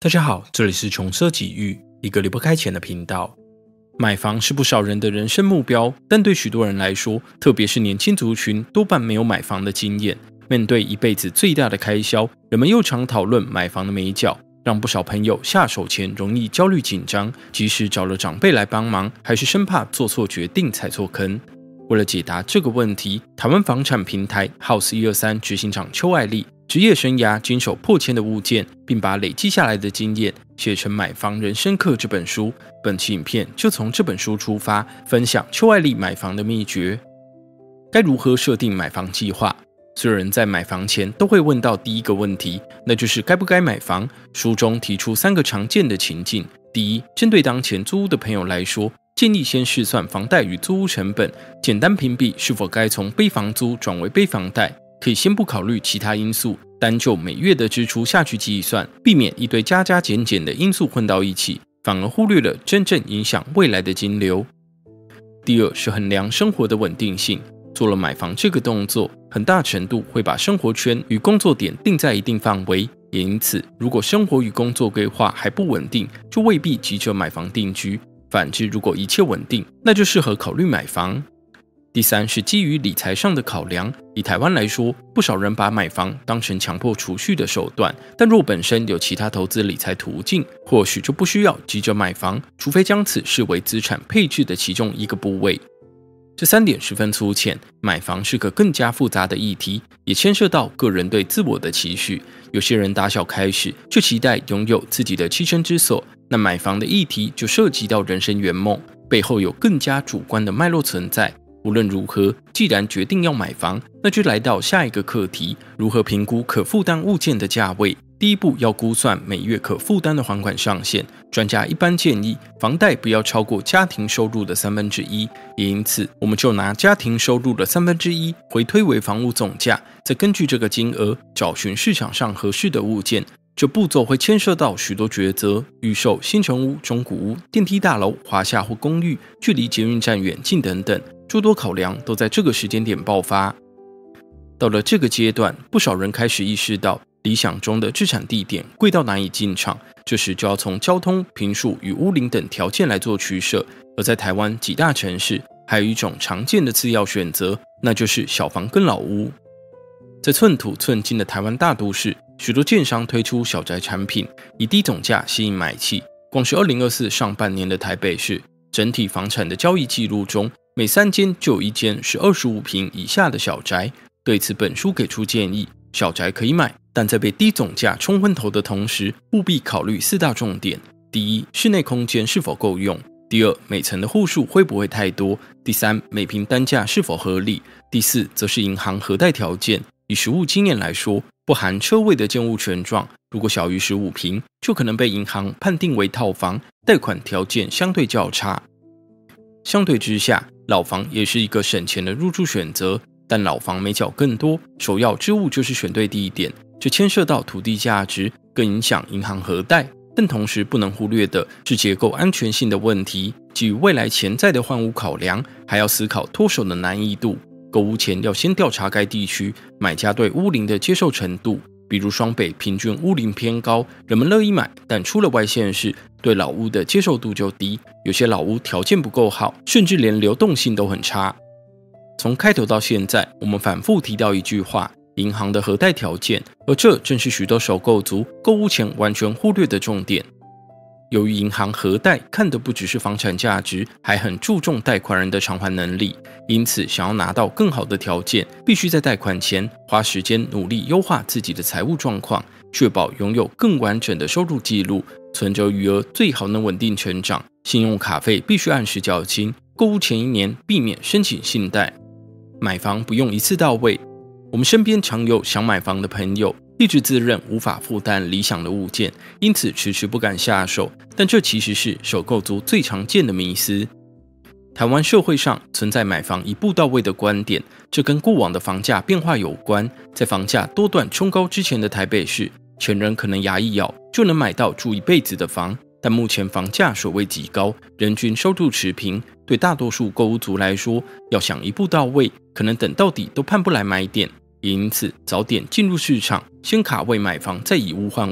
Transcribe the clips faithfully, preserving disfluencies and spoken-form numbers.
大家好，这里是穷奢极欲，一个离不开钱的频道。买房是不少人的人生目标，但对许多人来说，特别是年轻族群，多半没有买房的经验。面对一辈子最大的开销，人们又常讨论买房的眉角，让不少朋友下手前容易焦虑紧张，即使找了长辈来帮忙，还是生怕做错决定踩错坑。为了解答这个问题，台湾房产平台 House 一二三执行长邱爱丽职业生涯经手破千的物件，并把累积下来的经验写成《买房人生课》这本书。本期影片就从这本书出发，分享邱爱丽买房的秘诀。该如何设定买房计划？所有人在买房前都会问到第一个问题，那就是该不该买房。书中提出三个常见的情境：第一，针对当前租屋的朋友来说，建议先试算房贷与租屋成本，简单评比是否该从背房租转为背房贷。可以先不考虑其他因素，单就每月的支出下去计算，避免一堆加加减减的因素混到一起，反而忽略了真正影响未来的金流。第二是衡量生活的稳定性，做了买房这个动作，很大程度会把生活圈与工作点定在一定范围，也因此，如果生活与工作规划还不稳定，就未必急着买房定居。反之，如果一切稳定，那就适合考虑买房。第三是基于理财上的考量，以台湾来说，不少人把买房当成强迫储蓄的手段，但若本身有其他投资理财途径，或许就不需要急着买房，除非将此视为资产配置的其中一个部位。这三点十分粗浅，买房是个更加复杂的议题，也牵涉到个人对自我的期许。有些人打小开始就期待拥有自己的栖身之所，那买房的议题就涉及到人生圆梦，背后有更加主观的脉络存在。无论如何，既然决定要买房，那就来到下一个课题：如何评估可负担物件的价位。第一步要估算每月可负担的还款上限。专家一般建议，房贷不要超过家庭收入的三分之一，也因此，我们就拿家庭收入的三分之一回推为房屋总价，再根据这个金额找寻市场上合适的物件。这步骤会牵涉到许多抉择：预售、新成屋、中古屋、电梯大楼、华夏或公寓、距离捷运站远近等等，诸多考量都在这个时间点爆发。到了这个阶段，不少人开始意识到，理想中的置产地点贵到难以进场，这时就要从交通、坪数与屋龄等条件来做取舍。而在台湾几大城市，还有一种常见的次要选择，那就是小房跟老屋。在寸土寸金的台湾大都市，许多建商推出小宅产品，以低总价吸引买气。光是二零二四上半年的台北市，整体房产的交易记录中，每三间就有一间是二十五坪以下的小宅。对此，本书给出建议：小宅可以买，但在被低总价冲昏头的同时，务必考虑四大重点：第一，室内空间是否够用；第二，每层的户数会不会太多；第三，每坪单价是否合理；第四，则是银行核贷条件。以实务经验来说，不含车位的建物权状，如果小于十五坪，就可能被银行判定为套房，贷款条件相对较差。相对之下，老房也是一个省钱的入住选择，但老房每缴更多，首要之务就是选对地点，这牵涉到土地价值，更影响银行核贷。但同时不能忽略的是结构安全性的问题，基于未来潜在的换屋考量，还要思考脱手的难易度。购屋前要先调查该地区买家对屋龄的接受程度，比如双北平均屋龄偏高，人们乐意买，但出了外县市，对老屋的接受度就低。有些老屋条件不够好，甚至连流动性都很差。从开头到现在，我们反复提到一句话：银行的核贷条件，而这正是许多首购族购屋前完全忽略的重点。由于银行核贷看的不只是房产价值，还很注重贷款人的偿还能力，因此想要拿到更好的条件，必须在贷款前花时间努力优化自己的财务状况，确保拥有更完整的收入记录，存折余额最好能稳定成长，信用卡费必须按时缴清，购屋前一年避免申请信贷。买房不用一次到位，我们身边常有想买房的朋友，一直自认无法负担理想的物件，因此迟迟不敢下手，但这其实是首购族最常见的迷思。台湾社会上存在买房一步到位的观点，这跟过往的房价变化有关。在房价多段冲高之前的台北市，前人可能牙一咬就能买到住一辈子的房，但目前房价水位极高，人均收入持平，对大多数购屋族来说，要想一步到位，可能等到底都盼不来买点。也因此，早点进入市场，先卡位买房，再以屋换屋，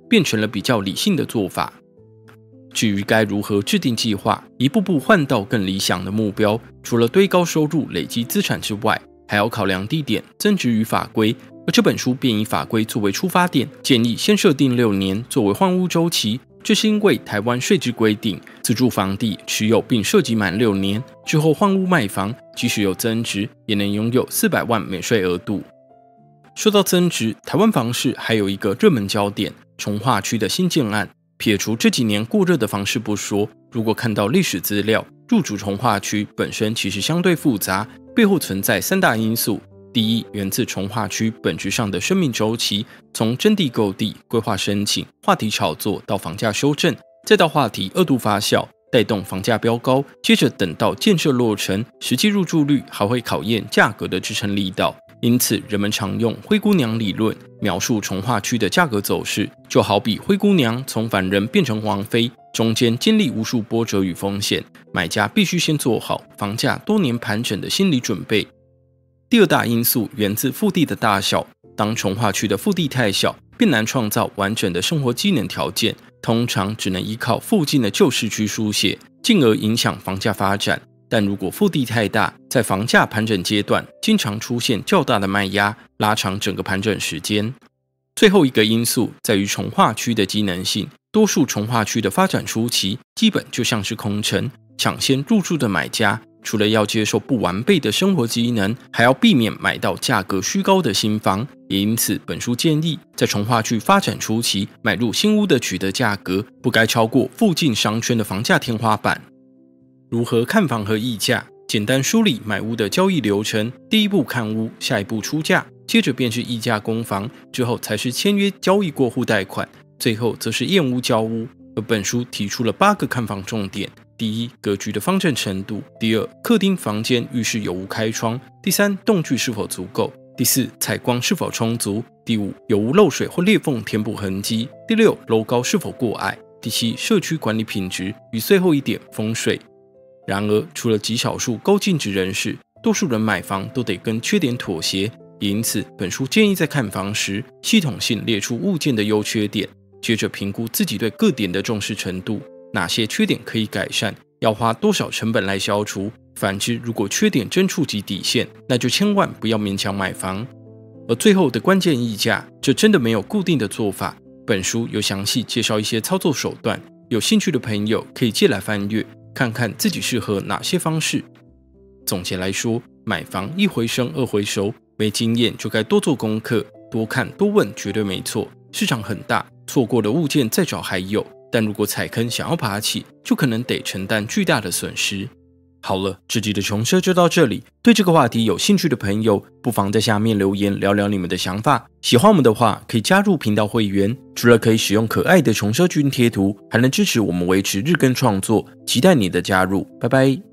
变成了比较理性的做法。至于该如何制定计划，一步步换到更理想的目标，除了堆高收入、累积资产之外，还要考量地点、增值与法规。而这本书便以法规作为出发点，建议先设定六年作为换屋周期。这是因为台湾税制规定，自住房地持有并涉及满六年之后换屋卖房，即使有增值，也能拥有四百万免税额度。说到增值，台湾房市还有一个热门焦点——重划区的新建案。撇除这几年过热的房市不说，如果看到历史资料，入主重划区本身其实相对复杂，背后存在三大因素。第一，源自重划区本质上的生命周期，从征地购地、规划申请、话题炒作到房价修正，再到话题二度发酵，带动房价飙高，接着等到建设落成，实际入住率还会考验价格的支撑力道。因此，人们常用灰姑娘理论描述重划区的价格走势，就好比灰姑娘从凡人变成王妃，中间经历无数波折与风险，买家必须先做好房价多年盘整的心理准备。第二大因素源自腹地的大小，当重划区的腹地太小，便难创造完整的生活机能条件，通常只能依靠附近的旧市区书写，进而影响房价发展。但如果腹地太大，在房价盘整阶段，经常出现较大的卖压，拉长整个盘整时间。最后一个因素在于重划区的机能性，多数重划区的发展初期，基本就像是空城，抢先入住的买家，除了要接受不完备的生活机能，还要避免买到价格虚高的新房。也因此，本书建议在重划区发展初期买入新屋的取得价格，不该超过附近商圈的房价天花板。如何看房和议价？简单梳理买屋的交易流程：第一步看屋，下一步出价，接着便是议价攻房，之后才是签约交易过户贷款，最后则是验屋交屋。而本书提出了八个看房重点：第一，格局的方正程度；第二，客厅、房间、浴室有无开窗；第三，动距是否足够；第四，采光是否充足；第五，有无漏水或裂缝填补痕迹；第六，楼高是否过矮；第七，社区管理品质；与最后一点，风水。然而，除了极少数高净值人士，多数人买房都得跟缺点妥协。也因此，本书建议在看房时，系统性列出物件的优缺点，接着评估自己对各点的重视程度，哪些缺点可以改善，要花多少成本来消除。反之，如果缺点真触及底线，那就千万不要勉强买房。而最后的关键议价，这真的没有固定的做法。本书有详细介绍一些操作手段，有兴趣的朋友可以借来翻阅，看看自己适合哪些方式。总结来说，买房一回生二回熟，没经验就该多做功课，多看多问绝对没错。市场很大，错过的物件再找还有，但如果踩坑想要爬起，就可能得承担巨大的损失。好了，这集的穷奢就到这里。对这个话题有兴趣的朋友，不妨在下面留言聊聊你们的想法。喜欢我们的话，可以加入频道会员，除了可以使用可爱的穷奢君贴图，还能支持我们维持日更创作。期待你的加入，拜拜。